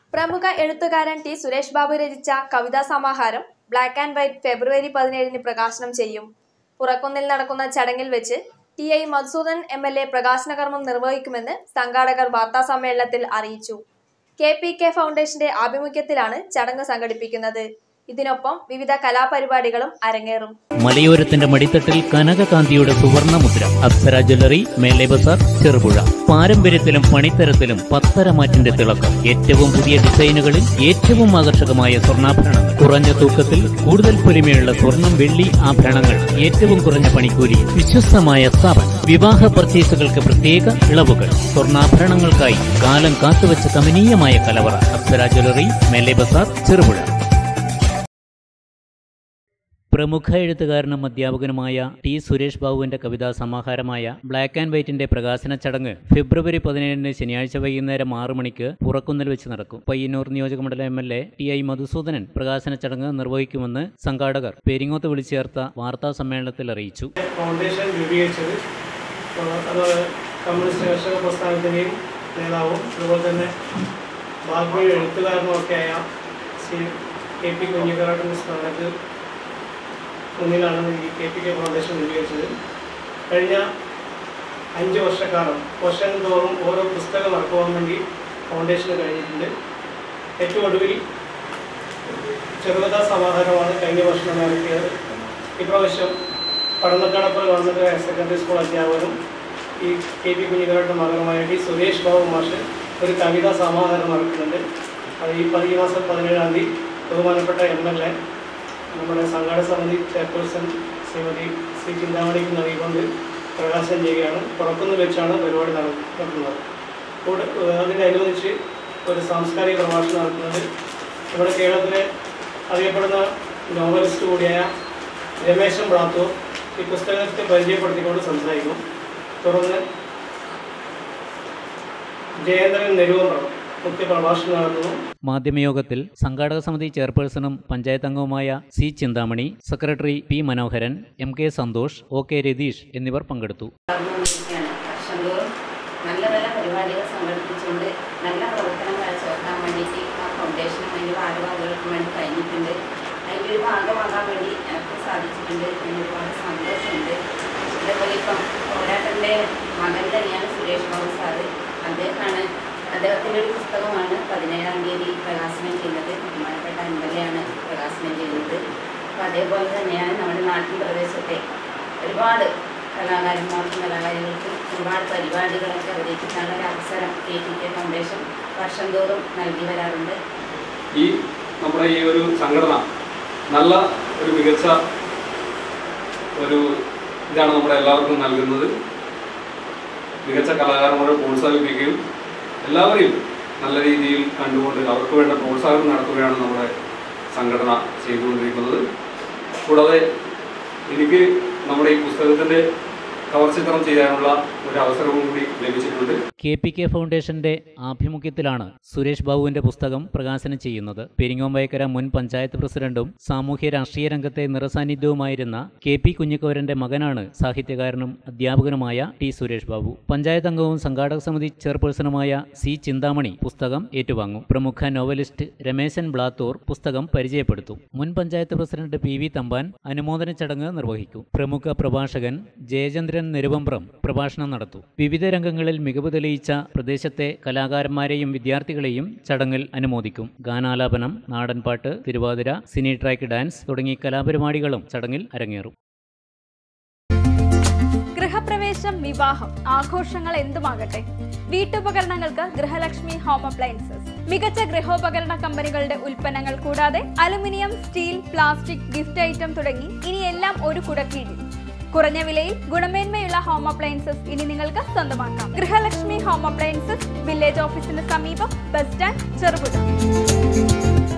പ്രമുഖ എഴുത്തുകാരൻ ടി സുരേഷ് ബാബു രചിച്ച കവിതാ സമാഹാരം ബ്ലാക്ക് ആൻഡ് വൈറ്റ് ഫെബ്രുവരി 17 പ്രകാശനം ചെയ്യും. പുറക്കുന്നിൽ നടക്കുന്ന ചടങ്ങിൽ വെച്ച് ടി.ഐ. മധുസൂദനൻ എം.എൽ.എ. പ്രകാശന കർമ്മം നിർവഹിക്കുമെന്ന് സംഘാടകർ വാർത്താസമ്മേളനത്തിൽ അറിയിച്ചു. കെ.പി.കെ. ഫൗണ്ടേഷന്റെ ആഭിമുഖ്യത്തിലാണ് ചടങ്ങ് സംഘടിപ്പിക്കുന്നത്. ഇതിനൊപ്പം വിവിധ കലാപരിപാടികളും അരങ്ങേറും. മലയോരത്തിന്റെ മടിത്തട്ടിൽ കനകകാന്തിയുടെ സുവർണമുദ്ര. അപ്സര ജ്വല്ലറി, മേലെ ബസാർ, ചെറുപുഴ. പാരമ്പര്യത്തിലും പണിത്തരത്തിലും പത്തരമാറ്റിന്റെ തിളക്കം. ഏറ്റവും പുതിയ ഡിസൈനുകളിൽ ഏറ്റവും ആകർഷകമായ സ്വർണ്ണാഭരണങ്ങൾ. കുറഞ്ഞ തൂക്കത്തിൽ കൂടുതൽ പൊലിമയുള്ള സ്വർണം, വെള്ളി ആഭരണങ്ങൾ. ഏറ്റവും കുറഞ്ഞ പണിക്കൂലി. വിശ്വസ്തമായ സ്ഥാപനം. വിവാഹ പർച്ചേസുകൾക്ക് പ്രത്യേക ഇളവുകൾ. സ്വർണ്ണാഭരണങ്ങൾക്കായി കാലം കാത്തുവച്ച കമനീയമായ കലവറ. അപ്സര ജ്വല്ലറി, മേലെ ബസാർ, ചെറുപുഴ. പ്രമുഖ എഴുത്തുകാരനും അധ്യാപകനുമായ ടി സുരേഷ് ബാബുവിന്റെ കവിതാ സമാഹാരമായ ബ്ലാക്ക് ആൻഡ് വൈറ്റിന്റെ പ്രകാശന ചടങ്ങ് ഫെബ്രുവരി 17 ശനിയാഴ്ച വൈകുന്നേരം 6 മണിക്ക് പുറക്കുന്നിൽ വെച്ച് നടക്കും. പയ്യന്നൂർ നിയോജകമണ്ഡലം എം.എൽ.എ. ടി.ഐ. മധുസൂദനൻ പ്രകാശന ചടങ്ങ് നിർവഹിക്കുമെന്ന് സംഘാടകർ പെരിങ്ങോത്ത് വിളിച്ചു ചേർത്ത വാർത്താ സമ്മേളനത്തിൽ അറിയിച്ചു. ഫൗണ്ടേഷൻ രൂപീകരിച്ചത് കമ്മ്യൂണിസ്റ്റ് കർഷക പ്രസ്ഥാനത്തിന്റെയും നേതാവും അതുപോലെ തന്നെ ഭാഗ്യ എഴുത്തുകാരനുമൊക്കെയായ ശ്രീ കെ.പി. കുഞ്ഞിക്കറാട്ടിന്റെ സ്ഥാനത്ത് മുന്നിലാണ് ഈ കെ.പി.കെ. ഫൗണ്ടേഷൻ രൂപീകരിച്ചത്. കഴിഞ്ഞ 5 വർഷക്കാലം വർഷം തോറും ഓരോ പുസ്തകം ഇറക്കുവാൻ വേണ്ടി ഫൗണ്ടേഷന് കഴിഞ്ഞിട്ടുണ്ട്. ഏറ്റവും ഒടുവിൽ ചെറുകഥാ സമാഹാരമാണ് കഴിഞ്ഞ വർഷം ഇറക്കിയത്. ഇപ്രാവശ്യം പടന്നക്കാടപ്പുറ ഗവൺമെൻറ് ഹയർ സെക്കൻഡറി സ്കൂൾ അധ്യാപകനും ഈ കെ.പി. കുഞ്ഞിക്കറാട്ട് മകനുമായ ടി സുരേഷ് ബാബു മാഷ് ഒരു കവിതാ സമാഹാരം ഇറക്കുന്നുണ്ട്. അത് ഈ മാസം 17 ബഹുമാനപ്പെട്ട എം.എൽ.എ. നമ്മുടെ സംഘാടക സമിതി ചെയർപേഴ്സൺ ശ്രീമതി സി ചിന്താമണിക്ക് നൽകിക്കൊണ്ട് പ്രകാശനം ചെയ്യുകയാണ്. പുറത്തുനിന്ന് വെച്ചാണ് പരിപാടി നടത്തുന്നത്. അതിനനുബന്ധിച്ച് ഒരു സാംസ്കാരിക പ്രഭാഷണം നടത്തുന്നത് നമ്മുടെ കേരളത്തിലെ അറിയപ്പെടുന്ന നോവലിസ്റ്റ് കൂടിയായ രമേശൻ ബ്ലാത്തൂർ ഈ പുസ്തകത്തെ പരിചയപ്പെടുത്തിക്കൊണ്ട് സംസാരിക്കും. തുടർന്ന് ജയേന്ദ്രൻ നെരുവമ്പ്രം മുഖ്യപ്രഭാഷണം നടത്തുന്നു. മാധ്യമയോഗത്തിൽ സംഘാടക സമിതി ചെയർപേഴ്സണും പഞ്ചായത്ത് അംഗവുമായ സി ചിന്താമണി, സെക്രട്ടറി പി മനോഹരൻ, എം.കെ. സന്തോഷ്, ഒ.കെ. രതീഷ് എന്നിവർ പങ്കെടുത്തു. നല്ല നല്ല പരിപാടികൾ സംഘടിപ്പിച്ചുകൊണ്ട് നല്ല പ്രവർത്തനം കാഴ്ചവെക്കാൻ വേണ്ടിയിട്ട് ആ ഫൗണ്ടേഷനും അതിൻ്റെ ഭാരവാഹികൾക്കും വേണ്ടി കഴിഞ്ഞിട്ടുണ്ട്. അതിൻ്റെ ഭാഗമാകാൻ വേണ്ടി എനിക്ക് സാധിച്ചിട്ടുണ്ട്. അതിന് ഒരുപാട് സന്തോഷമുണ്ട്. അതേപോലെ ഇപ്പം പോരാട്ടൻ്റെ മകൻ തന്നെയാണ് സുരേഷ് ബാബു സാറ്. അദ്ദേഹത്തിൻ്റെ ഒരു പുസ്തകമാണ് 17 പ്രകാശനം ചെയ്യുന്നത്. ബഹുമാനപ്പെട്ട എം.എൽ.എ. പ്രകാശനം ചെയ്യുന്നത്. അപ്പോൾ അതേപോലെ തന്നെയാണ് നമ്മുടെ നാട്ടിൻ പ്രദേശത്തെ ഒരുപാട് കലാകാരന്മാർക്കും കലാകാരികൾക്കും ഒരുപാട് പരിപാടികളൊക്കെ അവതരിപ്പിക്കാനുള്ള ഒരു അവസരം കെ.പി.കെ. ഫൗണ്ടേഷൻ വർഷം തോറും നൽകി വരാറുണ്ട്. നമ്മുടെ ഈ ഒരു സംഘടന നല്ല ഒരു മികച്ച ഇതാണ് നമ്മുടെ എല്ലാവർക്കും നൽകുന്നത്. മികച്ച കലാകാരന്മാരെ പ്രോത്സാഹിപ്പിക്കുകയും എല്ലാവരെയും നല്ല രീതിയിൽ കണ്ടുകൊണ്ട് അവർക്ക് വേണ്ട പ്രോത്സാഹനം നടത്തുകയാണ് നമ്മുടെ സംഘടന ചെയ്തുകൊണ്ടിരിക്കുന്നത്. കൂടാതെ എനിക്ക് നമ്മുടെ ഈ പുസ്തകത്തിൻ്റെ കവർ ചിത്രം ചെയ്യാനുള്ള ഒരു അവസരവും കൂടി ലഭിച്ചിട്ടുണ്ട്. കെ.പി.കെ. ഫൗണ്ടേഷന്റെ ആഭിമുഖ്യത്തിലാണ് സുരേഷ് ബാബുവിന്റെ പുസ്തകം പ്രകാശനം ചെയ്യുന്നത്. പെരിങ്ങോംവയക്കര മുൻ പഞ്ചായത്ത് പ്രസിഡന്റും സാമൂഹ്യ രാഷ്ട്രീയ രംഗത്തെ നിറസാന്നിധ്യവുമായിരുന്ന കെ.പി. കുഞ്ഞിക്കോരന്റെ മകനാണ് സാഹിത്യകാരനും അധ്യാപകനുമായ ടി സുരേഷ് ബാബു. പഞ്ചായത്ത് അംഗവും സംഘാടക സമിതി ചെയർപേഴ്സണുമായ സി ചിന്താമണി പുസ്തകം ഏറ്റുവാങ്ങും. പ്രമുഖ നോവലിസ്റ്റ് രമേശൻ ബ്ലാത്തൂർ പുസ്തകം പരിചയപ്പെടുത്തും. മുൻ പഞ്ചായത്ത് പ്രസിഡന്റ് പി.വി. തമ്പാൻ അനുമോദന ചടങ്ങ് നിർവഹിക്കും. പ്രമുഖ പ്രഭാഷകൻ ജയചന്ദ്രൻ നെരുവമ്പ്രം പ്രഭാഷണം നടത്തും. വിവിധ രംഗങ്ങളിൽ മികവ് തെളിയിച്ച പ്രദേശത്തെ കലാകാരന്മാരെയും വിദ്യാർത്ഥികളെയും ചടങ്ങിൽ അനുമോദിക്കും. ഗാനാലാപനം, നാടൻപാട്ട്, തിരുവാതിര, സിനി ട്രാക്ക് ഡാൻസ് തുടങ്ങി കലാപരിപാടികളും ചടങ്ങിൽ അരങ്ങേറും. ഗൃഹപ്രവേശം, വിവാഹം, ആഘോഷങ്ങൾ എന്തുമാകട്ടെ, വീട്ടുപകരണങ്ങൾക്ക് ഗൃഹലക്ഷ്മി ഹോം അപ്ലയൻസസ്. മികച്ച ഗൃഹോപകരണ കമ്പനികളുടെ ഉൽപ്പന്നങ്ങൾ കൂടാതെ aluminium, steel, plastic, gift item തുടങ്ങി ഇനി എല്ലാം ഒരു കുടക്കീഴിൽ. കുറഞ്ഞ വിലയിൽ ഗുണമേന്മയുള്ള ഹോം അപ്ലയൻസസ് ഇനി നിങ്ങൾക്ക് സ്വന്തമാക്കാം. ഗൃഹലക്ഷ്മി ഹോം അപ്ലയൻസസ്, വില്ലേജ് ഓഫീസിന് സമീപം, ബസ് സ്റ്റാൻഡ്, ചെറുപുഴ.